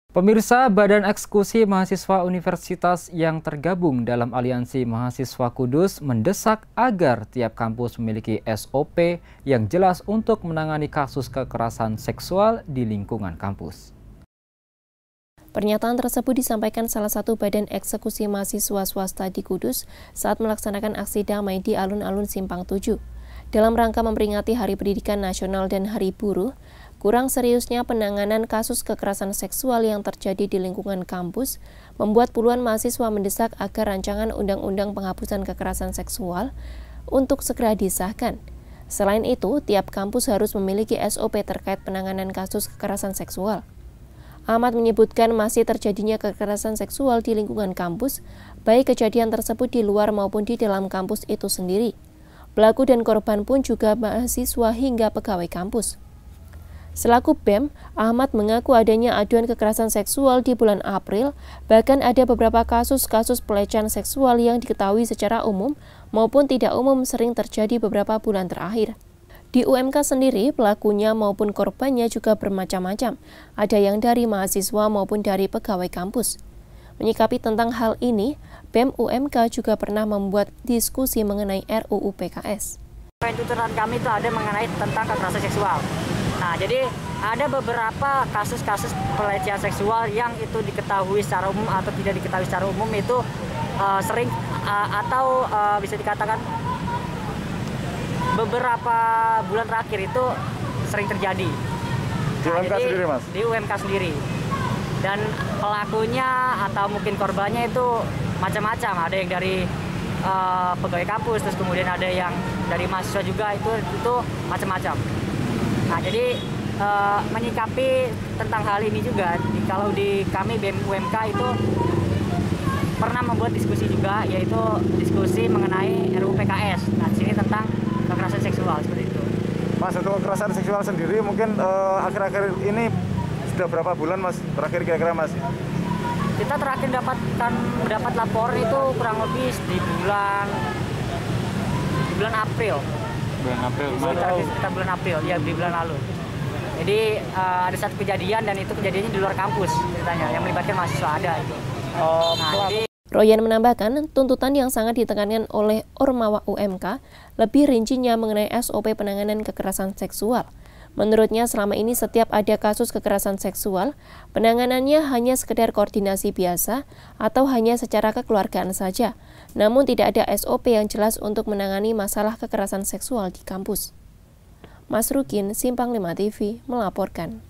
Pemirsa, Badan Eksekusi Mahasiswa Universitas yang tergabung dalam Aliansi Mahasiswa Kudus mendesak agar tiap kampus memiliki SOP yang jelas untuk menangani kasus kekerasan seksual di lingkungan kampus. Pernyataan tersebut disampaikan salah satu badan eksekusi mahasiswa swasta di Kudus saat melaksanakan aksi damai di alun-alun Simpang 7. Dalam rangka memperingati Hari Pendidikan Nasional dan Hari Buruh, kurang seriusnya penanganan kasus kekerasan seksual yang terjadi di lingkungan kampus membuat puluhan mahasiswa mendesak agar rancangan undang-undang penghapusan kekerasan seksual untuk segera disahkan. Selain itu, tiap kampus harus memiliki SOP terkait penanganan kasus kekerasan seksual. Ahmad menyebutkan masih terjadinya kekerasan seksual di lingkungan kampus, baik kejadian tersebut di luar maupun di dalam kampus itu sendiri. Pelaku dan korban pun juga mahasiswa hingga pegawai kampus. Selaku BEM, Ahmad mengaku adanya aduan kekerasan seksual di bulan April, bahkan ada beberapa kasus-kasus pelecehan seksual yang diketahui secara umum maupun tidak umum sering terjadi beberapa bulan terakhir. Di UMK sendiri, pelakunya maupun korbannya juga bermacam-macam, ada yang dari mahasiswa maupun dari pegawai kampus. Menyikapi tentang hal ini, BEM UMK juga pernah membuat diskusi mengenai RUU PKS. Tuntutan kami itu ada mengenai tentang kekerasan seksual. Nah, jadi ada beberapa kasus-kasus pelecehan seksual yang itu diketahui secara umum atau tidak diketahui secara umum itu sering atau bisa dikatakan beberapa bulan terakhir itu sering terjadi. Di UMK sendiri, Mas? Di UMK sendiri. Dan pelakunya atau mungkin korbannya itu macam-macam. Ada yang dari pegawai kampus, terus kemudian ada yang dari mahasiswa juga, itu macam-macam. Nah, jadi menyikapi tentang hal ini juga, kalau di kami BEM UMK itu pernah membuat diskusi juga, yaitu diskusi mengenai RUU PKS. Nah, di sini tentang kekerasan seksual seperti itu. Mas, untuk kekerasan seksual sendiri mungkin akhir-akhir ini sudah berapa bulan, Mas? Terakhir kira-kira, Mas? Kita terakhir mendapat laporan itu kurang lebih di bulan April. Bulan April. Sekitar bulan April, ya, di bulan lalu. Jadi ada satu kejadian dan itu kejadiannya di luar kampus ceritanya yang melibatkan mahasiswa ada itu. Royan menambahkan, tuntutan yang sangat ditekankan oleh Ormawa UMK lebih rincinya mengenai SOP penanganan kekerasan seksual. Menurutnya selama ini setiap ada kasus kekerasan seksual, penanganannya hanya sekedar koordinasi biasa atau hanya secara kekeluargaan saja. Namun tidak ada SOP yang jelas untuk menangani masalah kekerasan seksual di kampus. Mas Rukin, Simpang 5 TV, melaporkan.